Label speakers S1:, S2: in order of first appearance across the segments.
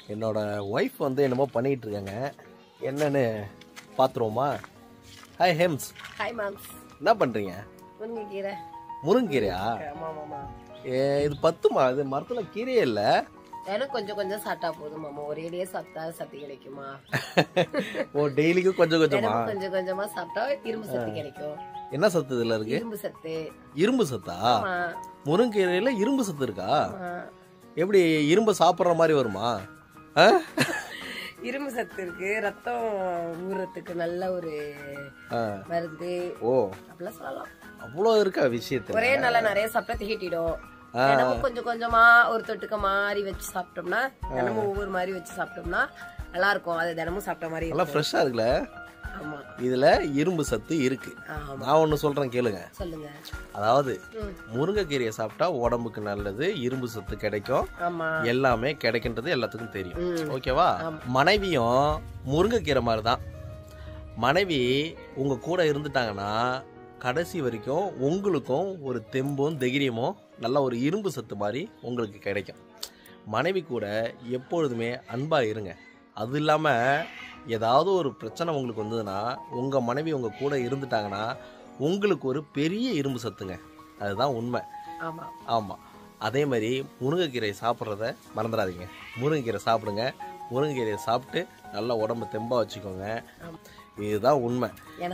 S1: என்னோட ஒய்ஃப் வந்து என்னமோ பண்ணிட்டு இருக்காங்க, என்னன்னு பாத்துருவோமா? ஹாய் ஹெம்ஸ்.
S2: ஹாய் மாம்ஸ்.
S1: என்ன பண்றீங்க?
S2: முருங்கைக்கீரை.
S1: முருங்கீரையா?
S2: ஆமா மாமா.
S1: இது பத்துமா? இது மரத்துல கீரையே இல்ல.
S2: எனக்கு கொஞ்சம் கொஞ்சம் சாப்பிட்டா போதும் மாமா. ஒரேடியே சாப்பிட்டா சத்து கிடைக்குமா?
S1: ஓ, டெய்லிக்கும் கொஞ்சம் கொஞ்சமா?
S2: கொஞ்சம் கொஞ்சமா சாப்பிட்டா இரும்பு சத்து கிடைக்கும்.
S1: என்ன சத்து இதுல இருக்கு?
S2: இரும்பு சத்து.
S1: இரும்பு சத்தா? முருங்கீரையில இரும்பு சத்து இருக்கா? எப்படி இரும்பு சாப்பிடுற மாதிரி வருமா?
S2: இரும்பு சத்து இருக்கு, ரத்தம் ஊறத்துக்கு நல்ல ஒரு மருந்து. ஓ, அப்படிலாம் சொல்லலாம்.
S1: அவ்வளவு இருக்கா விஷயத்துல?
S2: ஒரே நாள நிறைய சாப்பிட்டா திகிட்டிடும். தினமும் கொஞ்சம் கொஞ்சமா ஒரு தொட்டுக்க மாதிரி வச்சு சாப்பிட்டோம்னா, தினமும் ஒவ்வொரு மாதிரி வச்சு சாப்பிட்டோம்னா நல்லா இருக்கும். அது தினமும் சாப்பிட்ட மாதிரி
S1: நல்லா ஃப்ரெஷ்ஷா இருக்குல்ல?
S2: ஆமா,
S1: இதுல இரும்பு சத்து இருக்கு. நான் ஒண்ணு சொல்றேன் கேளுங்க.
S2: சொல்லுங்க.
S1: அதாவது முருங்கைக்கீரையை சாப்பிட்டா உடம்புக்கு நல்லது, இரும்பு சத்து கிடைக்கும், எல்லாமே கிடைக்கின்றது எல்லாத்துக்கும் தெரியும். ஓகேவா? மனைவியும் முருங்கைக்கீரை மாதிரிதான். மனைவி உங்க கூட இருந்துட்டாங்கன்னா கடைசி வரைக்கும் உங்களுக்கும் ஒரு தெம்பும் தைரியமும் நல்ல ஒரு இரும்பு சத்து மாதிரி உங்களுக்கு கிடைக்கும். மனைவி கூட எப்பொழுதுமே அன்பா இருங்க. அது இல்லாம ஏதாவது ஒரு பிரச்சனை உங்களுக்கு வந்ததுன்னா உங்க மனைவி உங்க கூட இருந்துட்டாங்கன்னா உங்களுக்கு ஒரு பெரிய இரும்பு சத்துங்க. அதுதான் உண்மை. ஆமா, அதே மாதிரி முருங்கைக்கீரை சாப்பிட்றத மறந்துடாதீங்க. முருங்கைக்கீரை சாப்பிடுங்க. முருங்கைக்கீரையை சாப்பிட்டு நல்லா உடம்பு தெம்பா வச்சுக்கோங்க. இதுதான் உண்மை.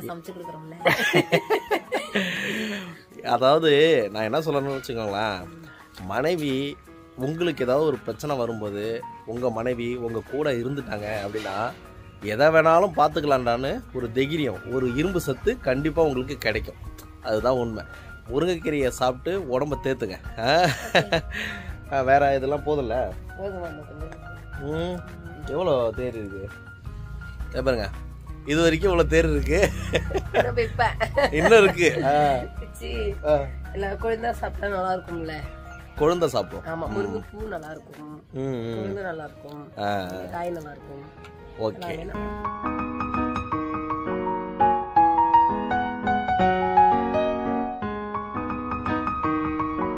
S1: அதாவது நான் என்ன சொல்லணும்னு வச்சுக்கோங்களேன், மனைவி உங்களுக்கு ஏதாவது ஒரு பிரச்சனை வரும்போது உங்கள் மனைவி உங்கள் கூட இருந்துட்டாங்க அப்படின்னா எதை வேணாலும் பார்த்துக்கலான்டான்னு ஒரு தைரியம், ஒரு இரும்பு சத்து கண்டிப்பாக உங்களுக்கு கிடைக்கும். அதுதான் உண்மை. முருங்கைக்கீரையை சாப்பிட்டு உடம்ப தேத்துங்க. வேற இதெல்லாம் போதில்ல? எவ்வளோ தேர் இருக்கு பாருங்க. இது வரைக்கும் இவ்வளவு தேர் இருக்கு, இன்னும் இருக்கு.
S2: கொழுந்தா சாப்பிட்டா நல்லா இருக்கும்ல?
S1: கொழுந்தா சாப்பிடும்.
S2: ஆமா, முருங்கை பூ நல்லா இருக்கும், நல்லா இருக்கும், காய் நல்லா இருக்கும்.
S1: ஓகே.